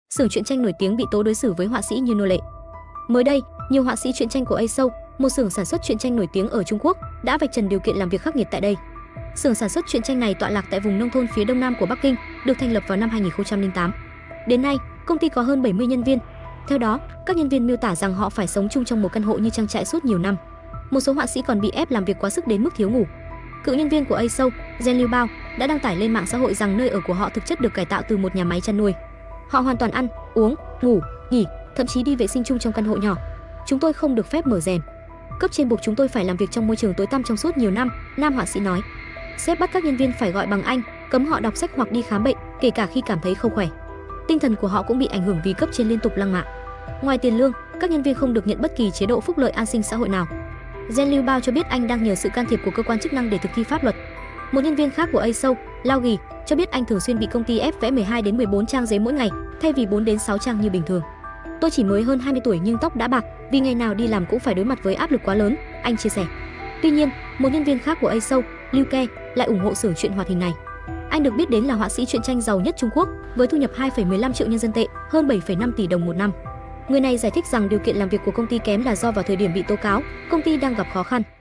xưởng truyện tranh nổi tiếng bị tố đối xử với họa sĩ như nô lệ. Mới đây, nhiều họa sĩ truyện tranh của A-Show, một xưởng sản xuất truyện tranh nổi tiếng ở Trung Quốc, đã vạch trần điều kiện làm việc khắc nghiệt tại đây. Xưởng sản xuất truyện tranh này tọa lạc tại vùng nông thôn phía đông nam của Bắc Kinh, được thành lập vào năm 2008. Đến nay, công ty có hơn 70 nhân viên. Theo đó, các nhân viên miêu tả rằng họ phải sống chung trong một căn hộ như trang trại suốt nhiều năm. Một số họa sĩ còn bị ép làm việc quá sức đến mức thiếu ngủ. Cựu nhân viên của A-Show, Zhen Liu Bao, đã đăng tải lên mạng xã hội rằng nơi ở của họ thực chất được cải tạo từ một nhà máy chăn nuôi. Họ hoàn toàn ăn, uống, ngủ, nghỉ, thậm chí đi vệ sinh chung trong căn hộ nhỏ. Chúng tôi không được phép mở rèm. Cấp trên buộc chúng tôi phải làm việc trong môi trường tối tăm trong suốt nhiều năm, nam họa sĩ nói. Sếp bắt các nhân viên phải gọi bằng anh, cấm họ đọc sách hoặc đi khám bệnh, kể cả khi cảm thấy không khỏe. Tinh thần của họ cũng bị ảnh hưởng vì cấp trên liên tục lăng mạ. Ngoài tiền lương, các nhân viên không được nhận bất kỳ chế độ phúc lợi an sinh xã hội nào. Zhen Liu Bao cho biết anh đang nhờ sự can thiệp của cơ quan chức năng để thực thi pháp luật. Một nhân viên khác của A-Show, Lao Ghi, cho biết anh thường xuyên bị công ty ép vẽ 12 đến 14 trang giấy mỗi ngày, thay vì 4 đến 6 trang như bình thường. Tôi chỉ mới hơn 20 tuổi nhưng tóc đã bạc, vì ngày nào đi làm cũng phải đối mặt với áp lực quá lớn, anh chia sẻ. Tuy nhiên, một nhân viên khác của A-Show, Liu Ke, lại ủng hộ xưởng truyện hoạt hình này. Anh được biết đến là họa sĩ truyện tranh giàu nhất Trung Quốc, với thu nhập 2,15 triệu nhân dân tệ, hơn 7,5 tỷ đồng một năm. Người này giải thích rằng điều kiện làm việc của công ty kém là do vào thời điểm bị tố cáo, công ty đang gặp khó khăn.